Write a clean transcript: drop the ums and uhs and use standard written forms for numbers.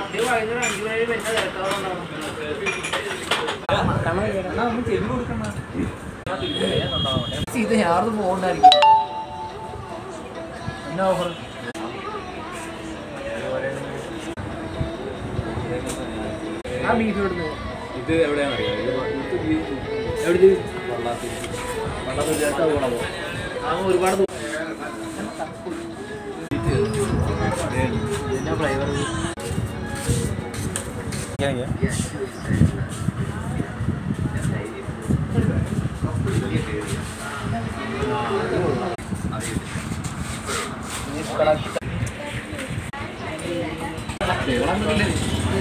ഇത് ഞാനത് പോകണ്ടായിരിക്കും. എന്നാ ഓഫർ? ആ ബീഫ് ഇവിടുന്ന് ഇത് എവിടെയാണെന്നറിയാം. എവിടെ വള്ളത്തിൽ ചേർത്താ പോകണമോ? ആ ഒരുപാട് എന്നാ ഫ്ലേവർ